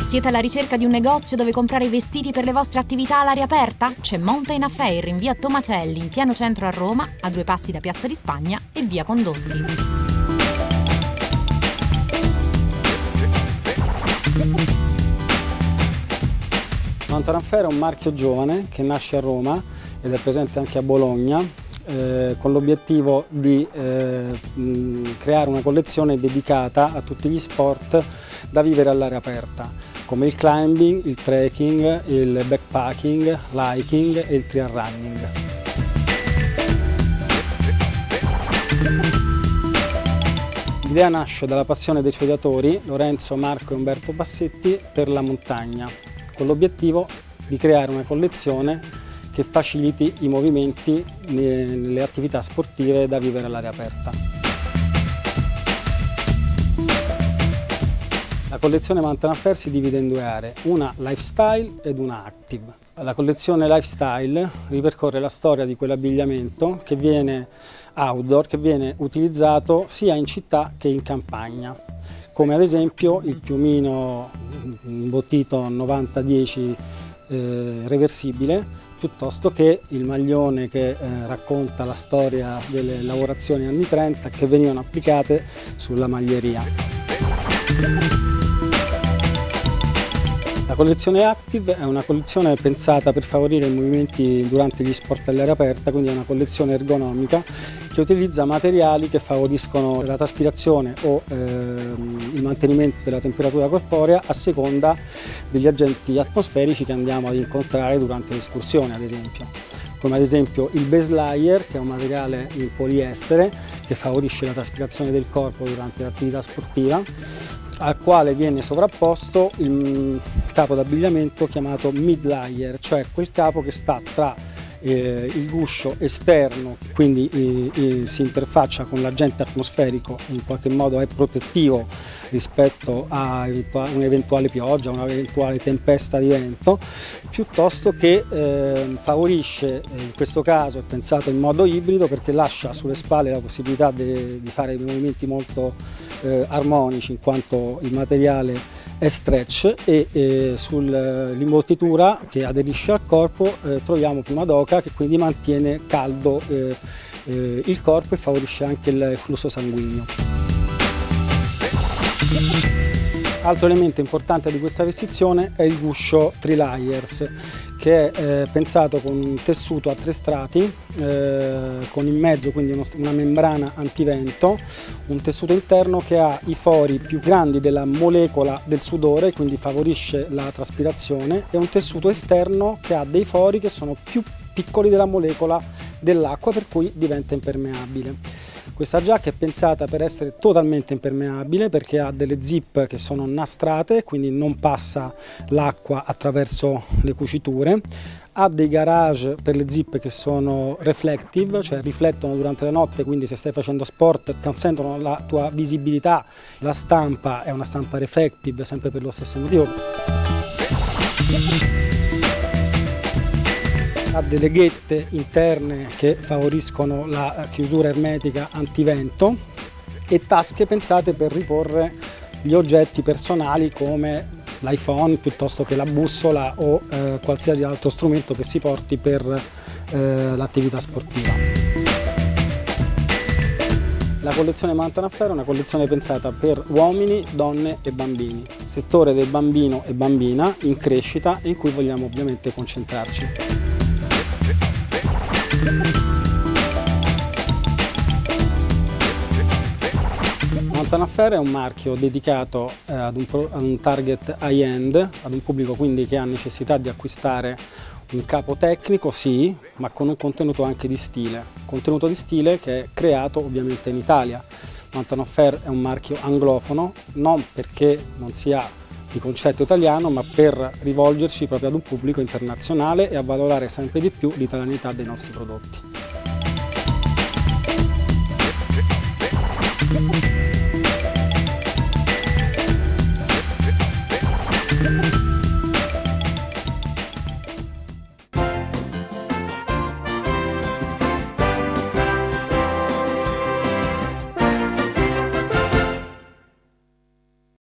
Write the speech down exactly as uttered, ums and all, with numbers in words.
Siete alla ricerca di un negozio dove comprare i vestiti per le vostre attività all'aria aperta? C'è Mountain Affair in via Tomacelli, in pieno centro a Roma, a due passi da Piazza di Spagna e via Condotti. Mountain Affair è un marchio giovane che nasce a Roma ed è presente anche a Bologna, eh, con l'obiettivo di eh, mh, creare una collezione dedicata a tutti gli sport da vivere all'aria aperta, come il climbing, il trekking, il backpacking, l'hiking e il trail running. L'idea nasce dalla passione dei suoi datori, Lorenzo, Marco e Umberto Bassetti, per la montagna, con l'obiettivo di creare una collezione che faciliti i movimenti nelle attività sportive da vivere all'aria aperta. La collezione Mountain Affair si divide in due aree, una lifestyle ed una active. La collezione lifestyle ripercorre la storia di quell'abbigliamento che viene outdoor, che viene utilizzato sia in città che in campagna, come ad esempio il piumino imbottito novanta dieci eh, reversibile, piuttosto che il maglione che eh, racconta la storia delle lavorazioni anni trenta che venivano applicate sulla maglieria. La collezione Active è una collezione pensata per favorire i movimenti durante gli sport all'aria aperta, quindi è una collezione ergonomica che utilizza materiali che favoriscono la traspirazione o ehm, il mantenimento della temperatura corporea a seconda degli agenti atmosferici che andiamo ad incontrare durante l'escursione, ad esempio. Come ad esempio il base layer, che è un materiale in poliestere che favorisce la traspirazione del corpo durante l'attività sportiva, al quale viene sovrapposto il capo d'abbigliamento chiamato mid layer, cioè quel capo che sta tra eh, il guscio esterno, quindi eh, eh, si interfaccia con l'agente atmosferico e in qualche modo è protettivo rispetto a un'eventuale pioggia, un'eventuale tempesta di vento, piuttosto che eh, favorisce, in questo caso è pensato in modo ibrido perché lascia sulle spalle la possibilità di fare dei movimenti molto eh, armonici, in quanto il materiale è stretch, e eh, sull'imbottitura che aderisce al corpo eh, troviamo Puma d'Oca, che quindi mantiene caldo eh, eh, il corpo e favorisce anche il flusso sanguigno. Altro elemento importante di questa vestizione è il guscio Three Layers, che è eh, pensato con un tessuto a tre strati, eh, con in mezzo quindi uno, una membrana antivento, un tessuto interno che ha i fori più grandi della molecola del sudore, quindi favorisce la traspirazione, e un tessuto esterno che ha dei fori che sono più piccoli della molecola dell'acqua, per cui diventa impermeabile. Questa giacca è pensata per essere totalmente impermeabile perché ha delle zip che sono nastrate, quindi non passa l'acqua attraverso le cuciture. Ha dei garage per le zip che sono reflective, cioè riflettono durante la notte, quindi se stai facendo sport consentono la tua visibilità. La stampa è una stampa reflective, sempre per lo stesso motivo. Ha delle ghette interne che favoriscono la chiusura ermetica antivento e tasche pensate per riporre gli oggetti personali come l'iPhone piuttosto che la bussola o eh, qualsiasi altro strumento che si porti per eh, l'attività sportiva. La collezione Mountain Affair è una collezione pensata per uomini, donne e bambini, settore del bambino e bambina in crescita e in cui vogliamo ovviamente concentrarci. Mountain Affair è un marchio dedicato eh, ad, un pro, ad un target high-end, ad un pubblico quindi che ha necessità di acquistare un capo tecnico, sì, ma con un contenuto anche di stile. Contenuto di stile che è creato ovviamente in Italia. Mountain Affair è un marchio anglofono, non perché non sia di concetto italiano, ma per rivolgerci proprio ad un pubblico internazionale e a valorare sempre di più l'italianità dei nostri prodotti.